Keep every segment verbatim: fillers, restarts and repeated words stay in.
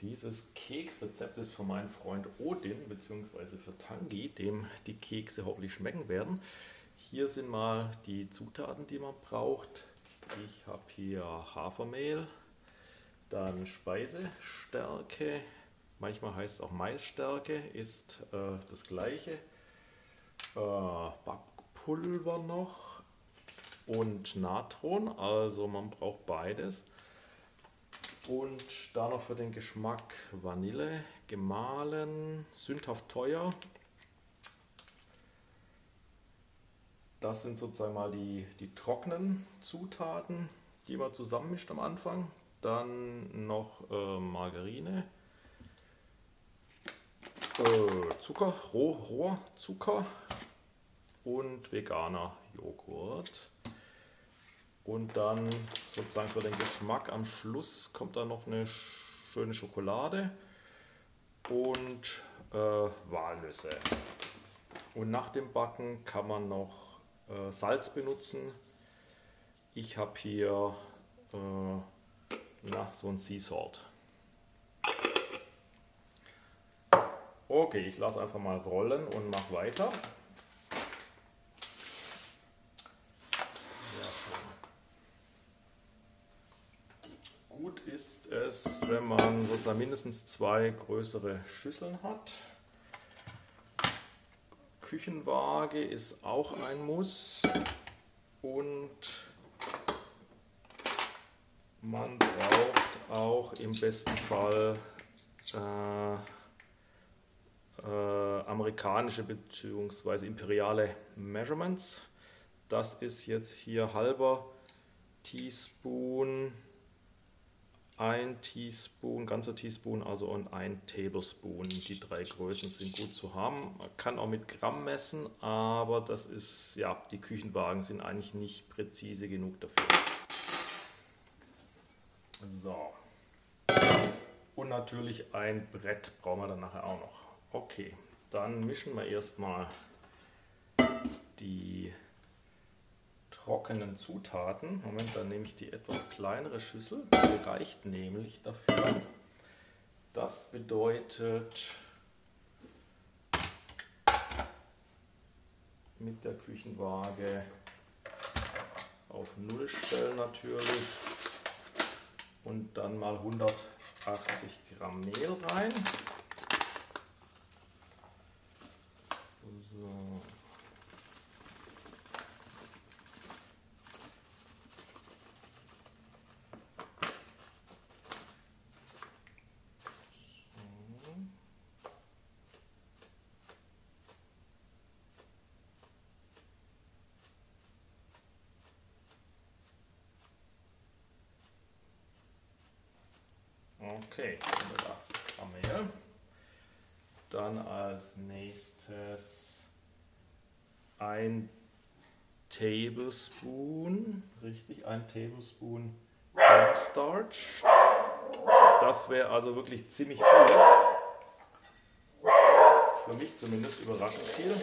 Dieses Keksrezept ist von meinem Freund Odin bzw. für Tangi, dem die Kekse hoffentlich schmecken werden. Hier sind mal die Zutaten, die man braucht. Ich habe hier Hafermehl, dann Speisestärke, manchmal heißt es auch Maisstärke, ist äh, das gleiche. Äh, Backpulver noch und Natron, also man braucht beides. Und da noch für den Geschmack Vanille, gemahlen, sündhaft teuer. Das sind sozusagen mal die, die trockenen Zutaten, die man zusammenmischt am Anfang. Dann noch äh, Margarine, äh, Zucker, Roh, Rohrzucker und veganer Joghurt. Und dann sozusagen für den Geschmack am Schluss kommt dann noch eine schöne Schokolade und äh, Walnüsse. Und nach dem Backen kann man noch äh, Salz benutzen. Ich habe hier äh, na, so ein Sea Salt. Okay, ich lasse einfach mal rollen und mache weiter. Gut ist es, wenn man sozusagen mindestens zwei größere Schüsseln hat. Küchenwaage ist auch ein Muss und man braucht auch im besten Fall äh, äh, amerikanische bzw. imperiale Measurements. Das ist jetzt hier halber Teaspoon. Ein Teaspoon, ganzer Teaspoon, also und ein Tablespoon. Die drei Größen sind gut zu haben. Man kann auch mit Gramm messen, aber das ist, ja, die Küchenwagen sind eigentlich nicht präzise genug dafür. So. Und natürlich ein Brett brauchen wir dann nachher auch noch. Okay, dann mischen wir erstmal die trockenen Zutaten. Moment, dann nehme ich die etwas kleinere Schüssel. Die reicht nämlich dafür. Das bedeutet mit der Küchenwaage auf null stellen natürlich und dann mal hundertachtzig Gramm Mehl rein. So. Okay, hundertachtzig Gramm Mehl. Dann als nächstes ein Tablespoon, richtig, ein Tablespoon Cornstarch. Das wäre also wirklich ziemlich viel. Für mich zumindest überraschend viel.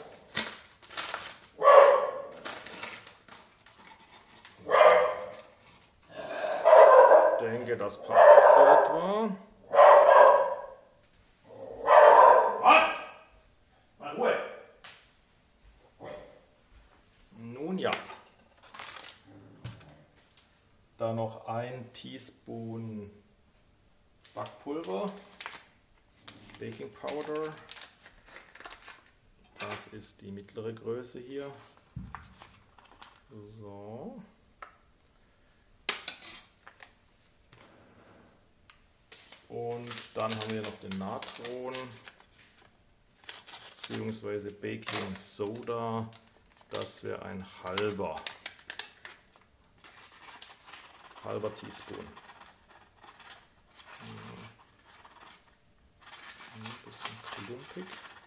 Ich denke, das passt so etwa. Was? Mal Ruhe. Nun ja. Dann noch ein Teaspoon Backpulver, Baking Powder. Das ist die mittlere Größe hier. So. Und dann haben wir noch den Natron bzw. Baking Soda. Das wäre ein halber, halber Teaspoon. Ein bisschen klumpig.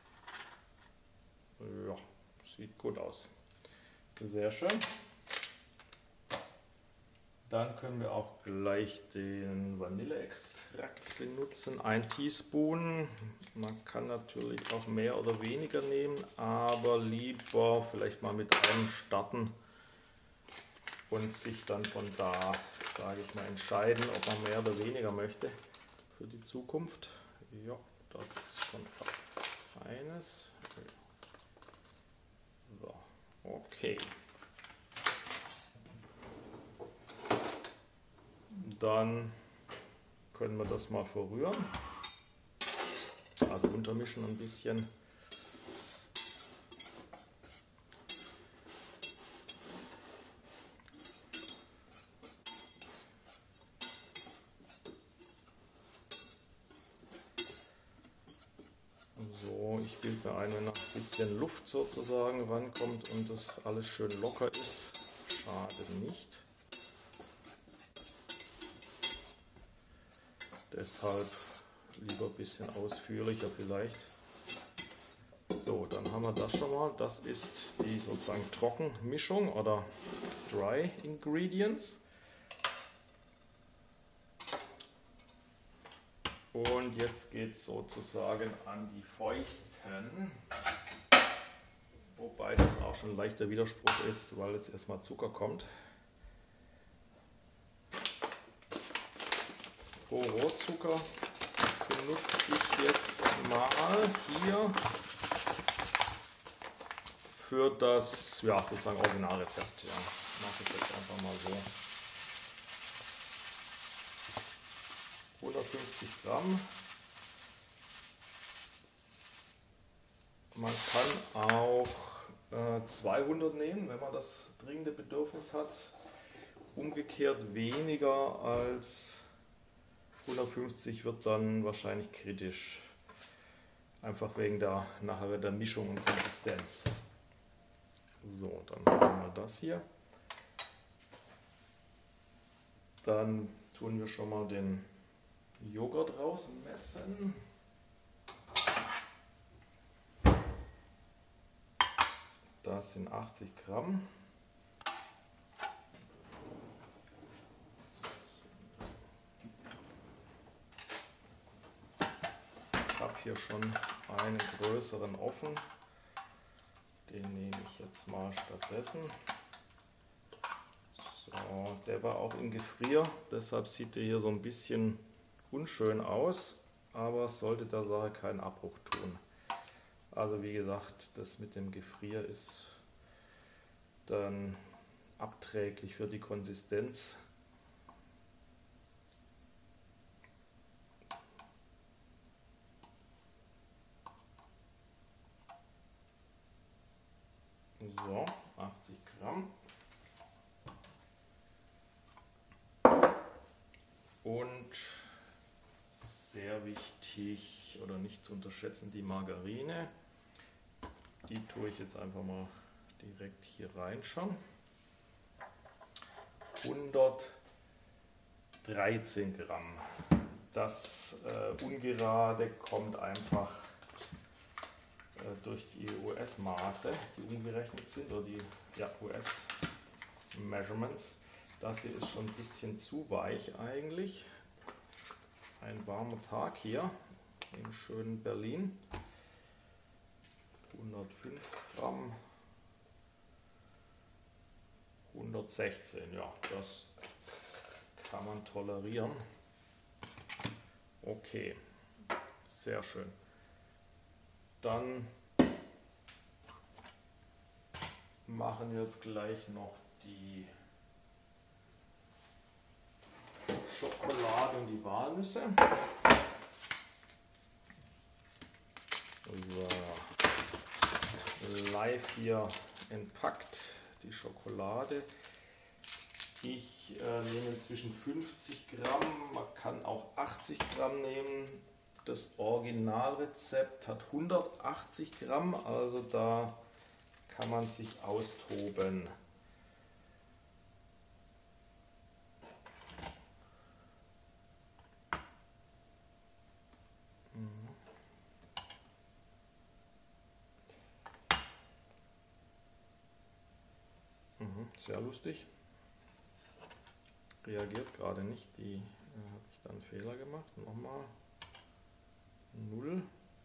Ja, sieht gut aus. Sehr schön. Dann können wir auch gleich den Vanilleextrakt benutzen. Ein Teaspoon. Man kann natürlich auch mehr oder weniger nehmen, aber lieber vielleicht mal mit einem starten und sich dann von da, sage ich mal, entscheiden, ob man mehr oder weniger möchte für die Zukunft. Ja, das ist schon fast eines. So, okay. Dann können wir das mal verrühren. Also untermischen ein bisschen. So, ich bilde mir ein, wenn noch ein bisschen Luft sozusagen rankommt und das alles schön locker ist. Schade nicht. Deshalb lieber ein bisschen ausführlicher vielleicht. So, dann haben wir das schon mal. Das ist die sozusagen Trockenmischung oder Dry Ingredients. Und jetzt geht es sozusagen an die feuchten, wobei das auch schon ein leichter Widerspruch ist, weil jetzt erstmal Zucker kommt. Rohrzucker benutze ich jetzt mal hier für das, ja, sozusagen Originalrezept. Ja, mache ich jetzt einfach mal so. hundertfünfzig Gramm. Man kann auch äh, zweihundert nehmen, wenn man das dringende Bedürfnis hat. Umgekehrt weniger als hundertfünfzig wird dann wahrscheinlich kritisch. Einfach wegen der nachher der Mischung und Konsistenz. So, dann haben wir das hier. Dann tun wir schon mal den Joghurt rausmessen. Das sind achtzig Gramm. Ich habe hier schon einen größeren offen. Den nehme ich jetzt mal stattdessen. So, der war auch im Gefrier, deshalb sieht der hier so ein bisschen unschön aus, aber es sollte der Sache keinen Abbruch tun. Also wie gesagt, das mit dem Gefrier ist dann abträglich für die Konsistenz. So, achtzig Gramm. Und sehr wichtig oder nicht zu unterschätzen, die Margarine. Die tue ich jetzt einfach mal direkt hier rein schon. hundertdreizehn Gramm. Das äh, Ungerade kommt einfach äh, durch die U S-Maße, die umgerechnet sind, oder die ja, U S-Measurements. Das hier ist schon ein bisschen zu weich eigentlich. Ein warmer Tag hier im schönen Berlin. hundertfünf Gramm. hundertsechzehn, ja, das kann man tolerieren. Okay, sehr schön. Dann machen wir jetzt gleich noch die Schokolade und die Walnüsse. So, live hier entpackt die Schokolade. Ich äh, nehme inzwischen fünfzig Gramm, man kann auch achtzig Gramm nehmen. Das Originalrezept hat hundertachtzig Gramm, also da kann man sich austoben. Sehr lustig. Reagiert gerade nicht. Die äh, habe ich dann Fehler gemacht. Nochmal. null.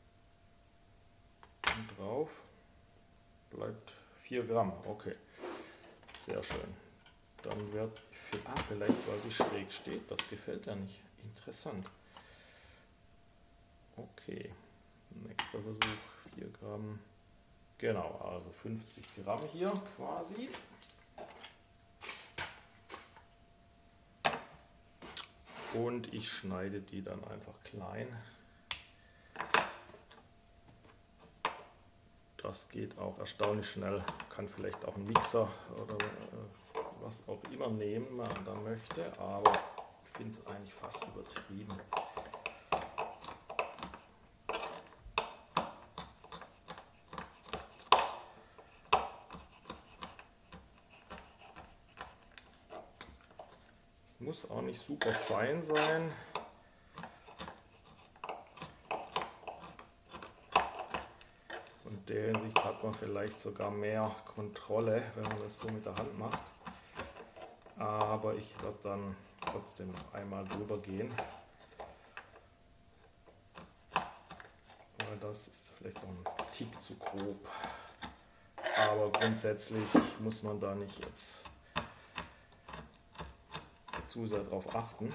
Und drauf. Bleibt vier Gramm. Okay. Sehr schön. Dann wird. Ah, vielleicht weil die schräg steht. Das gefällt ja nicht. Interessant. Okay, nächster Versuch, vier Gramm. Genau, also fünfzig Gramm hier quasi. Und ich schneide die dann einfach klein. Das geht auch erstaunlich schnell. Kann vielleicht auch ein Mixer oder äh, was auch immer nehmen, wenn man da möchte, aber ich finde es eigentlich fast übertrieben. Es muss auch nicht super fein sein. In der Hinsicht hat man vielleicht sogar mehr Kontrolle, wenn man das so mit der Hand macht. Aber ich werde dann trotzdem noch einmal drüber gehen, weil das ist vielleicht noch ein Tick zu grob. Aber grundsätzlich muss man da nicht jetzt zu sehr darauf achten.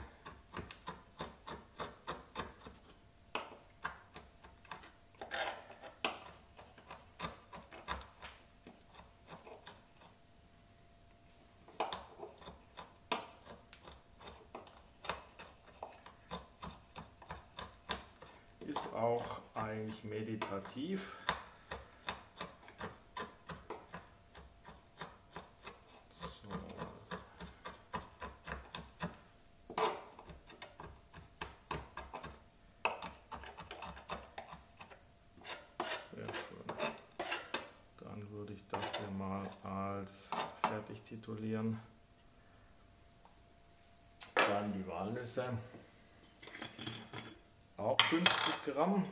Ist auch eigentlich meditativ. So. Sehr schön. Dann würde ich das hier mal als fertig titulieren. Dann die Walnüsse. Auch fünfzig Gramm.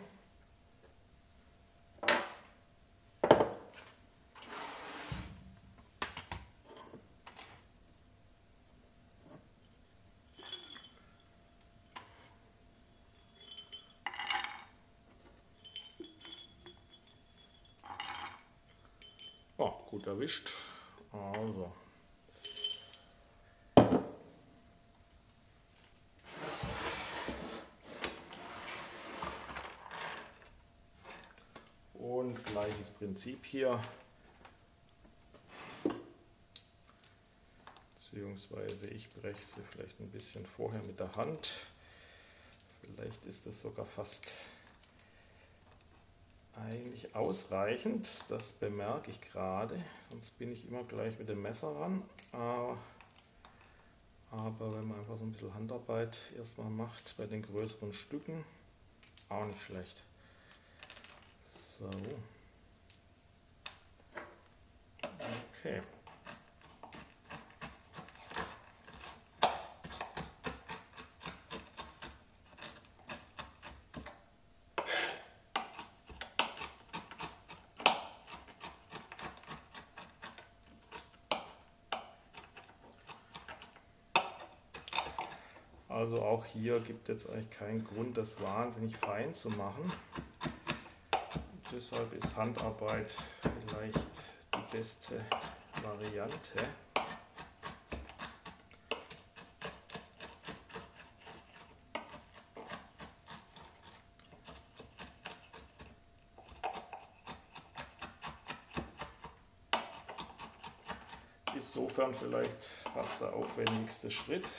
Oh, gut erwischt. Also. Und gleiches Prinzip hier, beziehungsweise ich breche sie vielleicht ein bisschen vorher mit der Hand. Vielleicht ist es sogar fast eigentlich ausreichend, das bemerke ich gerade, sonst bin ich immer gleich mit dem Messer ran. Aber, aber wenn man einfach so ein bisschen Handarbeit erstmal macht bei den größeren Stücken, auch nicht schlecht. So. Okay. Also auch hier gibt es jetzt eigentlich keinen Grund, das wahnsinnig fein zu machen. Deshalb ist Handarbeit vielleicht die beste Variante. Insofern vielleicht fast der aufwendigste Schritt.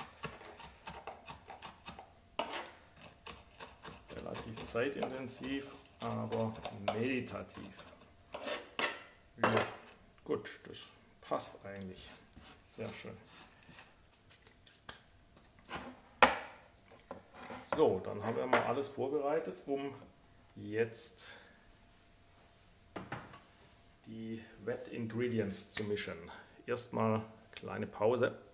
Relativ zeitintensiv, aber meditativ. Ja, gut, das passt eigentlich. Sehr schön. So, dann haben wir mal alles vorbereitet, um jetzt die Wet Ingredients zu mischen. Erstmal kleine Pause.